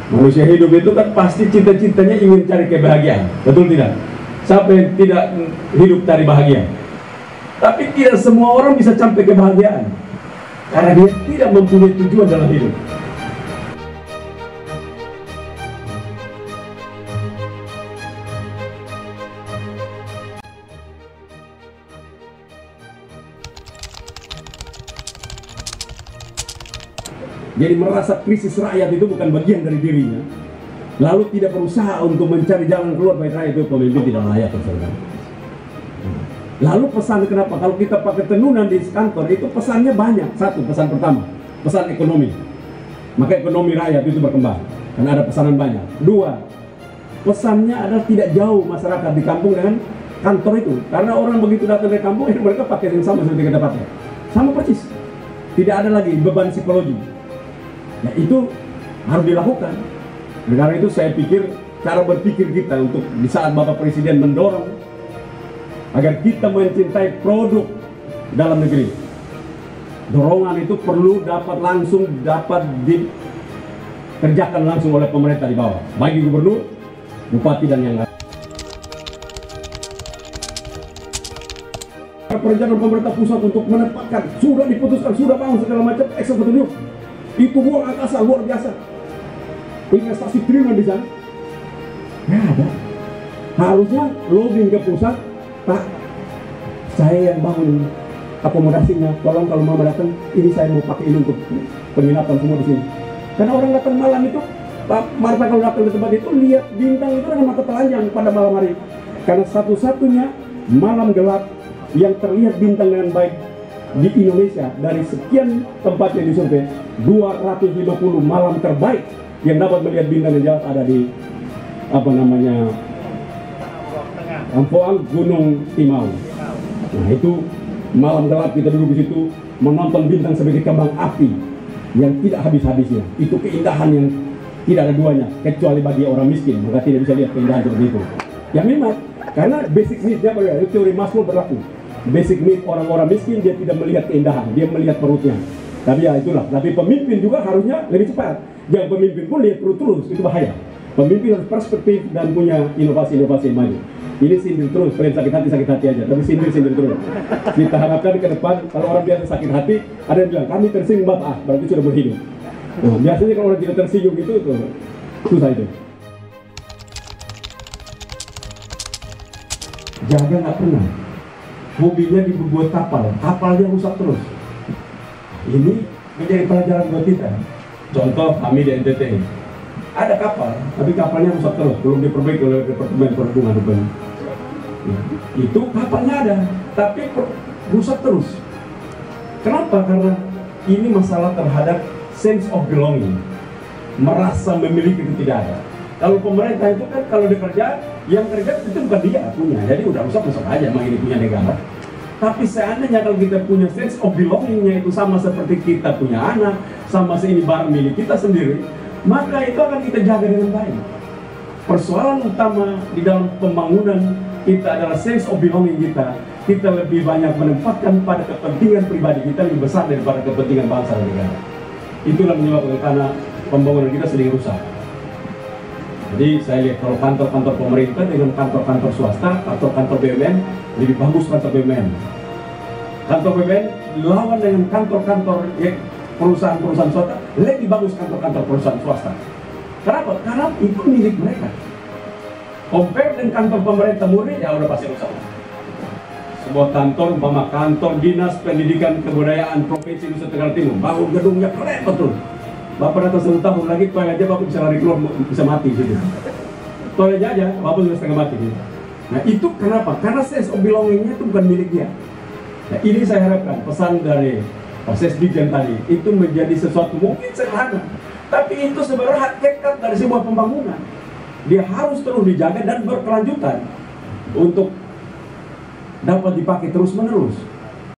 Manusia hidup itu kan pasti cita-citanya ingin cari kebahagiaan, betul tidak? Siapa yang tidak hidup cari bahagia? Tapi tidak semua orang bisa sampai kebahagiaan karena dia tidak mempunyai tujuan dalam hidup. Jadi merasa krisis rakyat itu bukan bagian dari dirinya, lalu tidak berusaha untuk mencari jalan keluar bagi rakyat, itu pemimpin tidak layak, saudara. Lalu pesan kenapa? Kalau kita pakai tenunan di kantor itu pesannya banyak. Satu, pesan pertama, pesan ekonomi. Maka ekonomi rakyat itu berkembang karena ada pesanan banyak. Dua, pesannya adalah tidak jauh masyarakat di kampung dengan kantor itu. Karena orang begitu datang dari kampung, mereka pakai yang sama seperti kita pakai. Sama persis. Tidak ada lagi beban psikologi. Nah, itu harus dilakukan. Karena itu saya pikir cara berpikir kita untuk di saat Bapak Presiden mendorong agar kita mencintai produk dalam negeri, dorongan itu perlu dapat dikerjakan langsung oleh pemerintah di bawah, bagi gubernur, bupati dan yang lain. Perencanaan pemerintah pusat untuk menempatkan sudah diputuskan, sudah bangun segala macam eksekutif. Itu uang angkasa luar biasa, investasi triliunan di sana. Nggak ada. Harusnya lobbying ke pusat, Pak, saya yang bangun akomodasinya, tolong kalau mama datang, ini saya mau pakai ini untuk penginapan semua di sini. Karena orang datang malam itu, Pak Marta kalau datang ke tempat itu lihat bintang itu dengan mata telanjang pada malam hari. Karena satu-satunya malam gelap yang terlihat bintang dengan baik di Indonesia dari sekian tempat yang disurvei, 250 malam terbaik yang dapat melihat bintang yang jelas ada di Ampoang Gunung Timau. Nah, itu malam gelap kita duduk di situ menonton bintang seperti kembang api yang tidak habis-habisnya. Itu keindahan yang tidak ada duanya kecuali bagi orang miskin, maka tidak bisa lihat keindahan seperti itu. Ya memang karena basic need-nya itu teori Maslow berlaku. Basic need orang-orang miskin, dia tidak melihat keindahan, dia melihat perutnya. Tapi ya itulah, tapi pemimpin juga harusnya lebih cepat. Yang pemimpin pun lihat perut terus, itu bahaya. Pemimpin harus perspektif dan punya inovasi-inovasi maju. Ini sindir terus, pengen sakit hati aja, tapi sindir terus. Kita harapkan ke depan, kalau orang biasa sakit hati, ada yang bilang, kami tersinggung Bapak, berarti sudah berhidup. Nah, biasanya kalau orang tidak tersinggung itu susah itu. Jaga nggak pernah. Hobinya dibuat kapalnya rusak terus. Ini menjadi pelajaran buat kita. Contoh kami di NTT, ada kapal, tapi kapalnya rusak terus, belum diperbaiki oleh Departemen Perhubungan. Itu kapalnya ada, tapi rusak terus. Kenapa? Karena ini masalah terhadap sense of belonging, merasa memiliki itu tidak ada. Kalau pemerintah itu kan kalau dikerja, yang kerja itu bukan dia punya, jadi udah rusak aja, emang ini punya negara. Tapi seandainya kalau kita punya sense of belongingnya itu sama seperti kita punya anak, sama ini barang milik kita sendiri, maka itu akan kita jaga dengan baik. Persoalan utama di dalam pembangunan kita adalah sense of belonging kita. Kita lebih banyak menempatkan pada kepentingan pribadi kita lebih besar daripada kepentingan bangsa dan negara. Itulah menyebabkan karena pembangunan kita sedang rusak. Jadi saya lihat kalau kantor-kantor pemerintah dengan kantor-kantor swasta atau kantor BUMN, lebih bagus kantor BUMN. Kantor BUMN lawan dengan kantor-kantor perusahaan-perusahaan swasta, lebih bagus kantor-kantor perusahaan swasta. Kenapa? Karena itu milik mereka. Compare dengan kantor pemerintah murni, ya udah pasti rusak. Sebuah kantor, umpama kantor Dinas Pendidikan Kebudayaan Provinsi Nusa Tenggara Timur, bangun gedungnya keren betul. Bapak datang 1 tahun lagi, toilet aja Bapak bisa lari keluar, bisa mati gitu. Toilet aja, Bapak sudah setengah mati gitu. Nah itu kenapa? Karena sense of belonging-nya itu bukan milik dia. Nah ini saya harapkan, pesan dari Pak Sesdijen tadi, itu menjadi sesuatu mungkin sederhana, tapi itu sebenarnya hakikat dari sebuah pembangunan. Dia harus terus dijaga dan berkelanjutan untuk dapat dipakai terus-menerus.